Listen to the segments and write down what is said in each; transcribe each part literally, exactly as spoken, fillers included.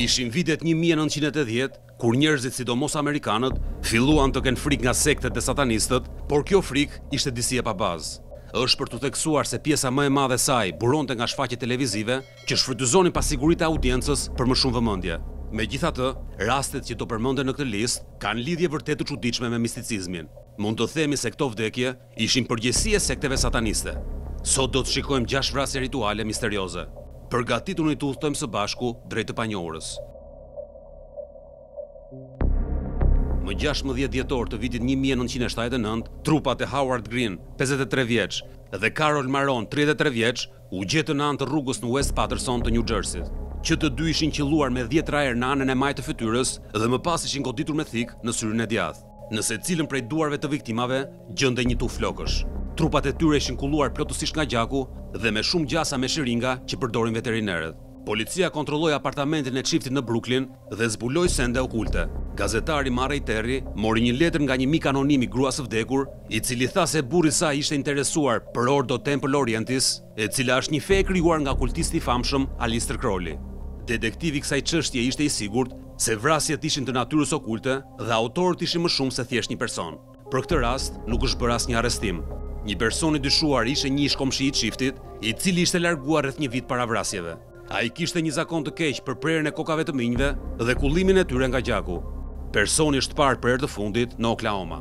Ishin vitet një mijë e nëntëqind e tetëdhjetë, kur njerëzit, sidomos amerikanët, filluan të kenë frikë nga sektet e satanistët, por kjo frikë ishte disi e pa bazë. Është për të theksuar se pjesa më e madhe e saj buronte nga shfaqje televizive që shfrytëzonin pasiguritë e audiencës për më shumë vëmendje. Megjithatë, rastet që do përmenden në këtë listë kanë lidhje vërtet të çuditshme me misticizmin. Mund të themi se këto vdekje ishin përgjegjësi e sekteve sataniste. Sot do të shikojmë gjashtë vrasje rituale misterioze. Përgatituni të udhtojmë së bashku drejt të panjohurës. Më gjashtëdhjetë dhjetor të vitit një mijë e nëntëqind e shtatëdhjetë e nëntë, trupat e Howard Green, pesëdhjetë e tre vjeç, dhe Carol Maron, tridhjetë e tre vjeç, u gjetën në anë të rrugës në West Patterson të New Jersey, që të dy ishin qelluar me dhjetë rajer në anën e majtë të fytyrës dhe më pas ishin goditur me thik në syrin e djathtë. Në secilën prej duarve të viktimave gjendej një tuf flokësh. Trupat e tyre ishin kulluar plotësisht nga gjaku dhe me shumë gjasa me shiringa që përdorin veterinerët. Policia kontrolloi apartamentin e çiftit në Brooklyn dhe zbuloi sende okulte. Gazetari Murray Terry mori një letër nga një mik anonim i gruas së vdekur, i cili tha se burri i saj ishte interesuar për Ordo Temple Orientis, e cila është një fe e krijuar nga kultisti i famshëm Aleister Crowley. Detektivi kësaj çështje ishte i sigurt se vrasjet ishin të natyrës okulte dhe autorët ishin më shumë se thjesht një person. Për këtë rast nuk është bërë asnjë arrestim. Një person i dyshuar ishte një ish-komshi i çiftit, i cili ishte larguar rreth një vit para vrasjeve. Ai kishte një zakon të keq për prerjen e kokave të minjve dhe kullimin e tyre nga gjaku. Personi është parë për herë të fundit në Oklahoma.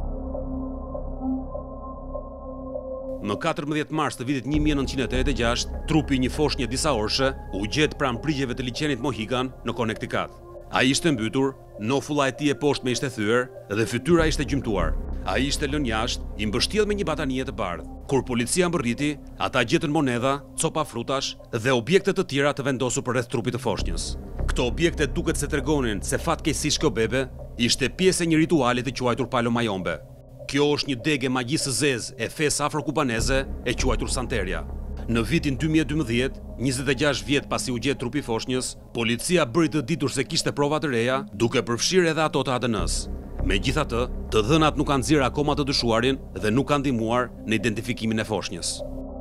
Në katërmbëdhjetë mars të vitit një mijë e nëntëqind e tetëdhjetë e gjashtë, trupi i një foshnje disa orëshe u gjet pranë prigjeve të liçenit Mohegan në Connecticut. Ai ishte mbytur, nofulla e tij e poshtme ishte thyer dhe fytyra ishte gjymtuar. Ai ishte lënë jashtë, i mbështjellë me një batanie të bardhë. Kur policia mbërriti, ata gjetën monedha, copa frutash dhe objekte të tjera të vendosur përreth trupit të foshnjës. Këto objekte duket se tregonin se fatkeqësisht kjo bebe ishte pjesë e një rituali të quajtur Palo Mayombe. Kjo është një degë magjisë së zezë e fesë afro-kubaneze e quajtur Santeria. Në vitin dy mijë e dymbëdhjetë, njëzet e gjashtë vjet pasi u gjet trupi i foshnjës, policia bëri të ditur se kishte prova të reja, duke përfshirë edhe ato të A D N-s. Megjithatë, të dhënat nuk kanë nxjerrë akoma të dyshuarin dhe nuk kanë ndihmuar në identifikimin e foshnjës.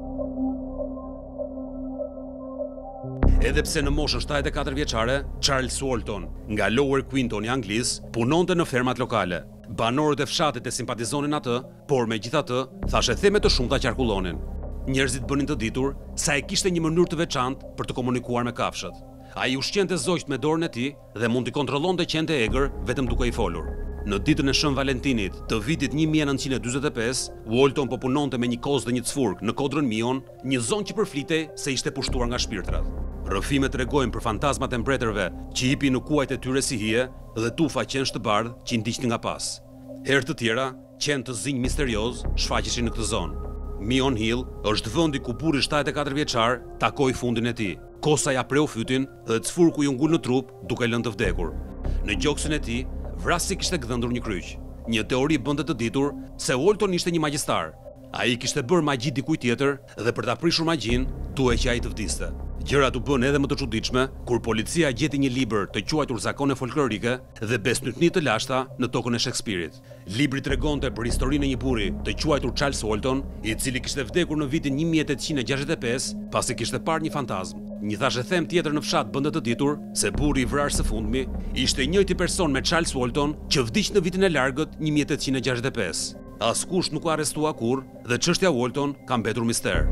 Edhe pse në moshën shtatëdhjetë e katër vjeçare, Charles Walton, nga Lower Quinton i Anglisë, punonte në fermat lokale. Banorët e fshatit e simpatizonin atë, por megjithatë, thashë theme të shumta qarkullonin. Njerëzit bënin të ditur sa e kishte një mënyrë të veçantë për të komunikuar me kafshët. Ai ushqente zogjt me dorën e tij dhe mund t'i kontrollonte qenë e egër vetëm duke i folur. Në ditën e Shën Valentinit të vitit një mijë e nëntëqind e dyzet e pesë, Walton po punonte me një kozë dhe një cfurk në kodrën Mion, një zonë që përflitej se ishte pushtuar nga shpirtrat. Rrëfimet tregojnë për fantazmat e mbretërve që hipin në kuajt e tyre si hije dhe tufa qenë të bardhë që i ndiqnin nga pas. Herë të tjera, qenë të zinj misterioz shfaqeshin në këtë zonë. Mion Hill është vendi ku burri shtatëdhjetë e katër vjeçar takoi fundin e tij. Kosa ja preu fytin dhe cfurku i ngul në trup duke lënë të vdekur. Në gjoksin e tij, vrasi kishte gdhëndur një kryq. Një teori bënte të ditur se Walton ishte një magjistar. Ai kishte bërë magji dikujt tjetër dhe për ta prishur magjin, duhej që ai të vdiste. Gjërat u bën edhe më të çuditshme kur policia gjeti një libër të quajtur Zakone folklorike dhe besnytni të lashta në tokën e Shakespeare-it. Libri tregonte për historinë e një burri të quajtur Charles Walton, i cili kishte vdekur në vitin një mijë e tetëqind e gjashtëdhjetë e pesë pasi kishte parë një fantazm. Një thashëthem tjetër në fshat bënte të ditur se burri i vrarë së fundmi ishte i njëjti person me Charles Walton që vdiq në vitin e largët një mijë e tetëqind e gjashtëdhjetë e pesë. Askush nuk u arrestua kurrë dhe çështja Walton ka mbetur mister.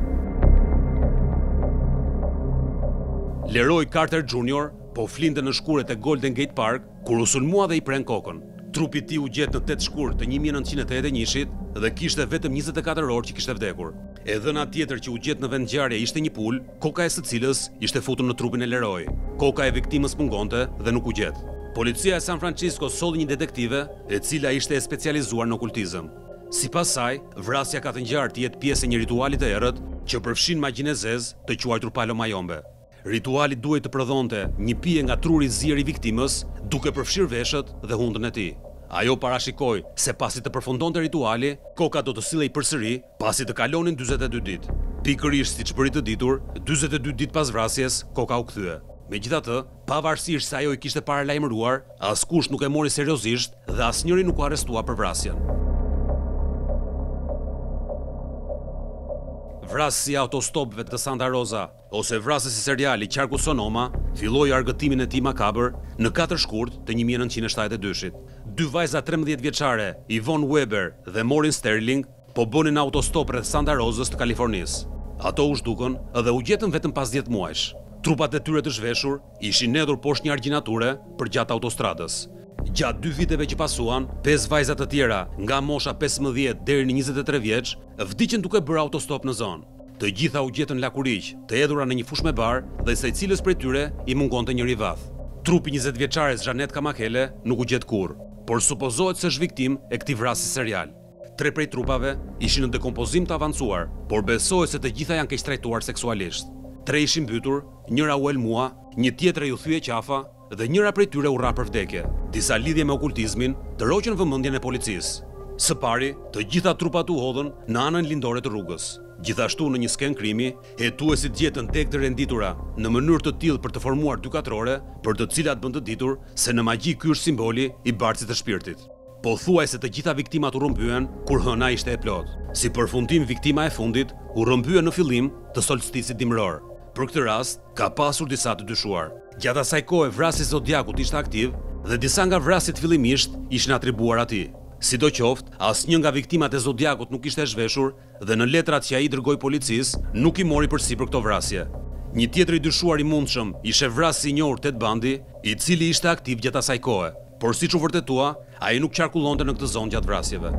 Leroy Carter Junior po flinte në shkuret e Golden Gate Park kur u sulmua dhe i pren kokën. Trupi i tij u gjet në tetë shkurt të një mijë e nëntëqind e tetëdhjetë e njëzet dhe kishte vetëm njëzet e katër orë që kishte vdekur. E dhëna tjetër që u gjet në vend ngjarje ishte një pul, koka e së cilës ishte futur në trupin e Leroy. Koka e viktimës mungonte dhe nuk u gjet. Policia e San Francisco solli një detektive e cila ishte e specializuar në okultizëm. Sipas saj, vrasja ka të ngjarë të jetë pjesë e një rituali të errët që përfshin magjinë e zezë të quajtur Palo Mayombe. Rituali duhet të prodhonte një pije nga truri i zirë i viktimës, duke përfshirë veshët dhe hundën e tij. Ajo parashikoi se pasi të përfundonte rituali, koka do të sillej përsëri pasi të kalonin dyzet e dy ditë. Pikërisht siç bëri të ditur, dyzet e dy ditë pas vrasjes, koka u kthye. Megjithatë, pavarësisht se ajo i kishte paralajmëruar, askush nuk e mori seriozisht dhe asnjëri nuk u arrestua për vrasjen. vrasësi i autostopëve të Santa Rosa ose vrasësi seriali Qarku Sonoma filloi argëtimin e tij makabër në katër shkurt të një mijë e nëntëqind e shtatëdhjetë e dyshit. Dy vajza trembëdhjetë vjeçare, Yvonne Weber dhe Maureen Sterling, po bënin autostop rreth Santa Rosës të Kalifornisë. Ato u zhdukën dhe u gjetën vetëm pas dhjetë muajsh. Trupat e tyre të zhveshur ishin nedhur poshtë një argjinature përgjatë autostradës. Gjatë dy viteve që pasuan, pesë vajza të tjera nga mosha pesëmbëdhjetë deri në njëzet e tre vjeç vdiqën duke bërë autostop në zonë. Të gjitha u gjetën lakuriq, të hedhura në një fushë me bar dhe secilës prej tyre i mungonte njëri vath. Trupi njëzet vjeçares Janet Kamakele nuk u gjet kurrë, por supozohet se është viktim e këtij vrasjes serial. Tre prej trupave ishin në dekompozim të avancuar, por besohet se të gjitha janë keq trajtuar seksualisht. Tre ishin mbytur, njëra u elmua, një tjetër u thye qafa dhe njëra prej tyre u rra për vdekje. Disa lidhje me okultizmin tërhoqën vëmendjen e policisë. Së pari, të gjitha trupat u hodhën në anën lindore të rrugës. Gjithashtu në një sken krimi, hetuesit gjetën degë të renditura në mënyrë të tillë për të formuar dy katrore, për të cilat bën të ditur se në magji ky është simboli i barcit të shpirtit. Po thuaj se të gjitha viktimat u rrëmbyen kur hëna ishte e plot. Si përfundim, viktima e fundit u rrëmbyen në fillim të solstisit dimror. Për këtë rast, ka pasur disa të dyshuar. Gjatë asaj kohe vrasja e Zodiakut ishte aktiv dhe disa nga vrasjet fillimisht ishin atribuar atij. Sidoqoftë, asnjë nga viktimat e Zodiakut nuk ishte e zhveshur dhe në letrat që ai i dërgoi policisë nuk i mori përsipër këto vrasje. Një tjetër i dyshuar i mundshëm ishte vrasi i njohur Ted Bundy, i cili ishte aktiv gjatë asaj kohe, por siç u vërtetua, ai nuk qarkullonte në këtë zonë gjatë vrasjeve.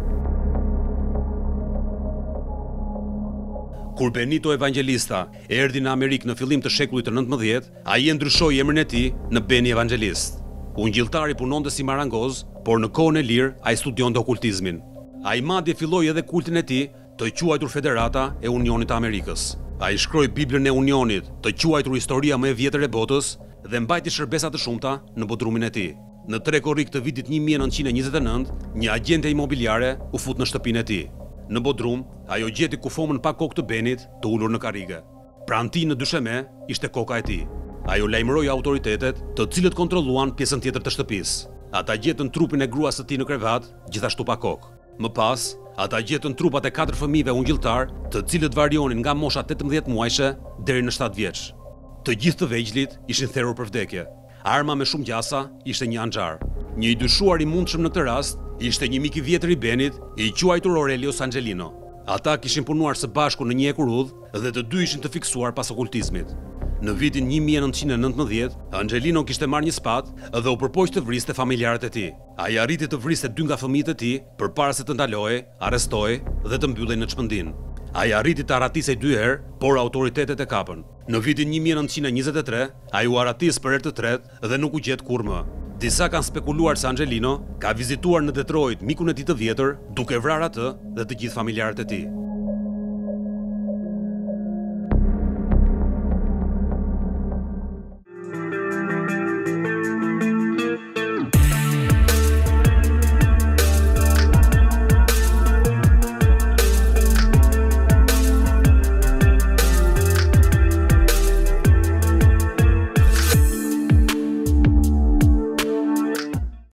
Kur Benito Evangelista erdhi në Amerikë në fillim të shekullit të nëntëmbëdhjetë, ai e ndryshoi emrin e tij në Benny Evangelist. Ungjilltari punonte si marangoz, por në kohën e lirë ai studionte okultizmin. Ai madje filloi edhe kultin e tij të quajtur Federata e Unionit të Amerikës. Ai shkroi Biblën e Unionit, të quajtur Historia më e vjetër e botës, dhe mbajti shërbesa të shumta në bodrumin e tij. Në tre korrik të vitit një mijë e nëntëqind e njëzet e nëntë, një agjente imobiliare u fut në shtëpinë e tij. Në bodrum, ajo gjeti kufomën pa kokë të Benit të ulur në karrige. Pranë tij në dysheme ishte koka e tij. Ajo lajmëroi autoritetet, të cilët kontrolluan pjesën tjetër të shtëpisë. Ata gjetën trupin e gruas së tij në krevat, gjithashtu pa kokë. Më pas, ata gjetën trupat e katër fëmijëve ungjilltar, të cilët varionin nga mosha tetëmbëdhjetë muajshe deri në shtatë vjeç. Të gjithë të vegjëlit ishin therrur për vdekje. Arma me shumë gjasa ishte një anxhar. Një i dyshuar i mundshëm në këtë rast ishte një mik i vjetër i Benit, i quajtur Aurelio Sangelino. Ata kishin punuar së bashku në një ekurudh dhe të dy ishin të fiksuar pas okultizmit. Në vitin një mijë e nëntëqind e nëntëmbëdhjetë, Angelino kishte marrë një spatë dhe u përpoq të vriste familjarët e tij. Ai arriti të vriste dy nga fëmijët e tij përpara se të ndalohej, arrestohej dhe të mbyllej në çmendin. Ai arriti të arratisej dy herë, por autoritetet e kapën. Në vitin një mijë e nëntëqind e njëzet e tre, ai u arratis për herë të tretë dhe nuk u gjet kurrë më. Disa kanë spekuluar se Angelino ka vizituar në Detroit mikun e tij të vjetër, duke vrarë atë dhe të gjithë familjarët e tij.